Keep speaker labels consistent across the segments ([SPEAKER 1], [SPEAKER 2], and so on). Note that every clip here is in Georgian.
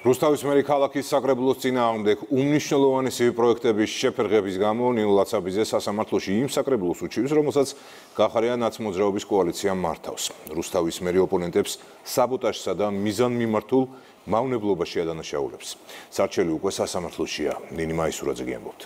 [SPEAKER 1] რუსთავის მერი ქალაქის საკრებულოს წინააღმდეგ უმნიშვნელოვანესი პროექტების შეფერღების გამო ნინო ლაცაბიძე სასამართლოში იმ საკრებულოს უჩივის, რომელსაც გახარია ნაცმოძრაობის კოალიცია მართავს. რუსთავის მერი ოპონენტებს საბოტაჟსა და მიზანმიმართულ მავნებლობაში ადანაშაულებს. სარჩელი უკვე სასამართლოშია. ნინი მაისურაძე გიამბობთ.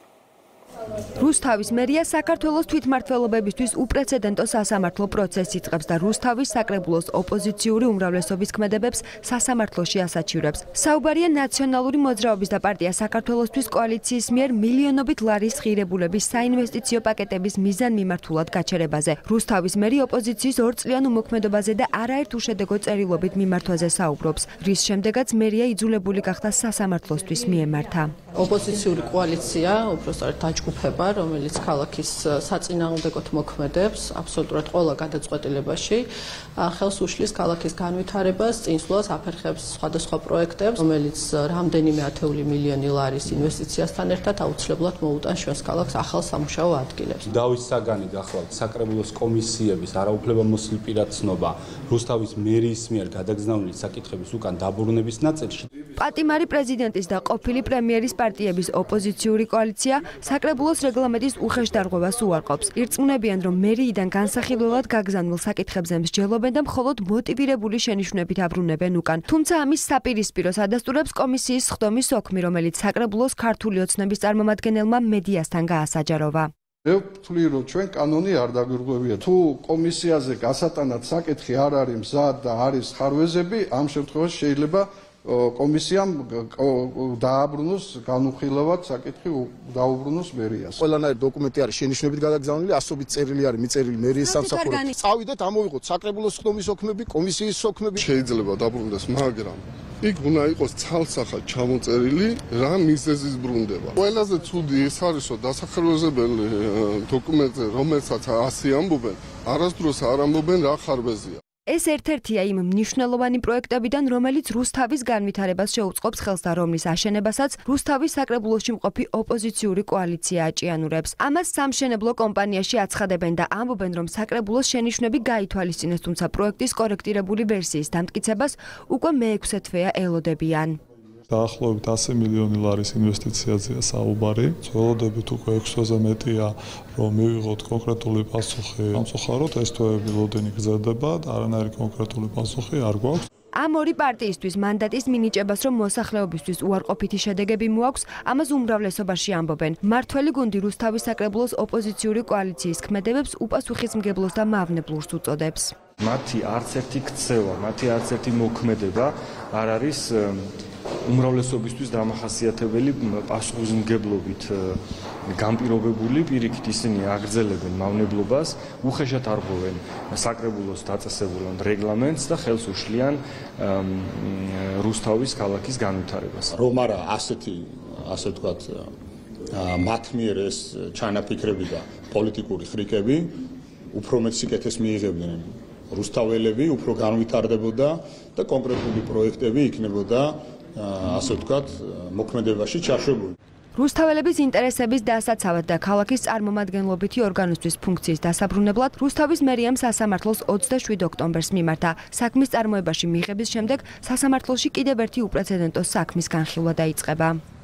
[SPEAKER 2] რუსთავის მერია საქართველოს თვითმმართველობებისთვის უპრეცედენტო სასამართლო პროცესს იწყებს და რუსთავის საკრებულოს ოპოზიციური უმრავლესობის ქმედებებს სასამართლოში ასაჩივრებს. საუბარია ნაციონალური მოძრაობის და პარტია საქართველოსთვის კოალიციის მიერ მილიონობით ლარის ღირებულების საინვესტიციო პაკეტების მიზანმიმართულად გაჩერებაზე. რუსთავის მერი ოპოზიციის ორწლიან უმოქმედობაზე და არაერთ უშედეგო წერილობით მიმართვაზე საუბრობს, რის შემდეგაც მერია იძულებული გახდა სასამართლოსთვის მიემართა.
[SPEAKER 3] ოპოზიციური კოალიცია უпростоრად დაჯგუფება, რომელიც ქალაქის საწინააღმდეგოდ მოქმედებს აბსოლუტურად ყველა გადაწყვეტილებაში, ხელს უშლის ქალაქის განვითარებას, წინსვლას აფერხებს სხვადასხვა პროექტებს, რომელიც რამდენიმე ათეული მილიონი ლარის ინვესტიციასთან ერთად აუცილებლად მოუტანს ჩვენს ქალაქს ახალ სამუშაო ადგილებს.
[SPEAKER 4] დავის საგანი გახლავთ საკრებულოს კომისიების არაუფლებამოსილი პირადცნობა რუსთავის მერიის მიერ გადაგზავნილი საკითხების უკან დაბრუნების ნაწილში.
[SPEAKER 2] პატიმარი პრეზიდენტის და ყოფილი პრემიერის პარტიების ოპოზიციური კოალიცია საკრებულოს რეგლამენტის უხეშდარღვევას უარყოფს. ირწმუნებიან, რომ მერიიდან განსახილველად გაგზავნილ საკითხებზე მსჯელობენ და მხოლოდ მოტივირებული შენიშვნებით აბრუნებენ უკან. თუმცა ამის საპირისპიროს ადასტურებს კომისიის სხდომის ოქმი, რომელიც საკრებულოს ქართული ოცნების წარმომადგენელმა მედიასთან გაასაჯაროვა.
[SPEAKER 5] მე ვთვლი, რომ ჩვენ კანონი არ დაგვირღვევია. თუ კომისიაზე გასატანად საკითხი არ არის მზად და არის ხარვეზები, ამ შემთხვევაში შეიძლება კომისიამ დააბრუნოს განუხილავად საკითხი დაუბრუნოს მერიას.
[SPEAKER 6] ყველანაირი დოკუმენტი არის შენიშვნებით გადაგზავნილი, ასობით წერილი არის მიწერილი მერიის სამსახურით. წავიდეთ, ამოვიღოთ საკრებულოს სხდომის ოქმები, კომისიის ოქმები.
[SPEAKER 5] შეიძლება დაბრუნდეს, მაგრამ იქ უნდა იყოს ცალსახად ჩამოწერილი რა მიზეზის ბრუნდება. ყველაზე ცუდი ის არის, რომ დასახელვეზებელი დოკუმენტზე, რომელსაც ასე ამბობენ, არასდროს არ ამბობენ რა ხარვეზია.
[SPEAKER 2] ეს ერთ-ერთია იმ მნიშვნელოვანი პროექტებიდან, რომელიც რუსთავის განვითარებას შეუწყობს ხელს და რომლის აშენებასაც რუსთავის საკრებულოში მყოფი ოპოზიციური კოალიცია აჭიანურებს. ამას სამშენებლო კომპანიაში აცხადებენ და ამბობენ, რომ საკრებულოს შენიშვნები გაითვალისწინეს, თუმცა პროექტის კორექტირებული ვერსიის დამტკიცებას უკვე მე-6 თვეა ელოდებიან.
[SPEAKER 7] დაახლოებით 100 მილიონი ლარის ინვესტიციაზეა საუბარი. ცველოდებით უკვე 6 თვეზე მეტია, რომ მივიღოთ კონკრეტული პასუხი. სამწუხაროდ ეს თვეები ლოდენი გრძელდება და არანაირი კონკრეტული პასუხი არ გვაქვს.
[SPEAKER 2] ამ ორი პარტიისთვის მანდატის მინიჭებას, რომ მოსახლეობისთვის უარყოფითი შედეგები მოაქვს, ამას უმრავლესობაში ამბობენ. მმართველი გუნდი რუსთავის საკრებულოს ოპოზიციური კოალიციის ქმედებებს უპასუხისმგებლოს და მავნებლურს უწოდებს.
[SPEAKER 8] მათი არც ერთი ქცევა, მათი არც ერთი მოქმედება არ არის უმრავლესობისთვის დამახასიათებელი პასუხისმგებლობით განპირობებული. პირიქით ისინი აგრძელებენ მავნებლობას, უხეშად არღვევენ საკრებულოს დაწესებულ რეგლამენტს და ხელს უშლიან რუსთავის ქალაქის განვითარებას.
[SPEAKER 6] რომ არა ასე ვთქვათ, მათ მიერ ეს ჩანაფიქრები და პოლიტიკური ხრიკები უფრო მეტ სიკეთეს მიიღებდნენ რუსთაველები, უფრო განვითარდებოდა და კონკრეტული პროექტები იქნებოდა ასე ვთქვათ, მოქმედებაში ჩაშვებული.
[SPEAKER 2] რუსთაველების ინტერესების დასაცავად და ქალაქის წარმომადგენლობითი ორგანოსთვის ფუნქციის დასაბრუნებლად რუსთავის მერიამ სასამართლოს 27 ოქტომბერს მიმართა. საქმის წარმოებაში მიღების შემდეგ სასამართლოში კიდევ ერთი უპრეცედენტო საქმის განხილვა დაიწყება.